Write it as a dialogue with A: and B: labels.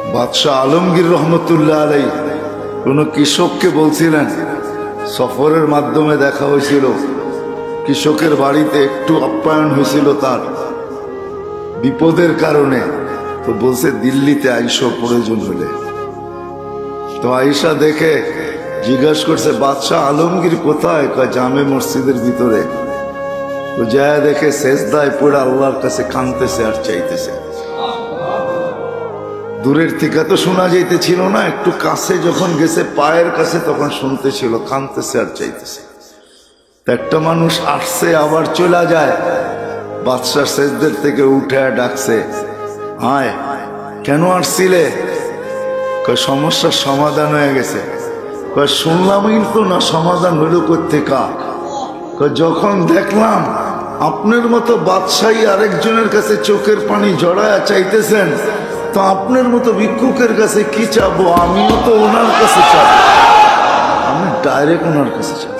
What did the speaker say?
A: বাদশাহ আলমগীর রহমতুল্লাহ আলাই কোন কৃষককে বলছিলেন, সফরের মাধ্যমে দেখা হয়েছিল, কৃষকের বাড়িতে একটু আপ্যায়ন হয়েছিল তার বিপদের কারণে, তো বলছে দিল্লিতে আইসো প্রয়োজন হলে। তো আইসা দেখে জিজ্ঞাসা করছে বাদশাহ আলমগীর কোথায়? কয় জামে মসজিদের ভিতরে। তো যায় দেখে সেজদায় পড়ে আল্লাহর কাছে কাঁদতেছে আর চাইতেছে। দূরের থেকে তো শোনা যাইতেছিল না, একটু কাছে যখন গেছে পায়ের কাছে তখন শুনতেছিল, কাঁদতেছে আর চাইতেছে। একটা মানুষ আসছে আবার চলে যায়, বাদশাহ সেজদের থেকে উঠে ডাকছে, আয় কেন আসছিলে? কয় সমস্যার সমাধান হয়ে গেছে। কয় শুনলামই তো না, সমাধান হইল কোত্থেকা? কয় যখন দেখলাম আপনার মতো বাদশাহী আরেকজনের কাছে চোখের পানি জড়ায়া চাইতেছেন, তো আপনার মতো ভিক্ষুকের কাছে কি চাবো? আমিও তো ওনার কাছে চাবো, আমি ডাইরেক্ট ওনার কাছে চাবো।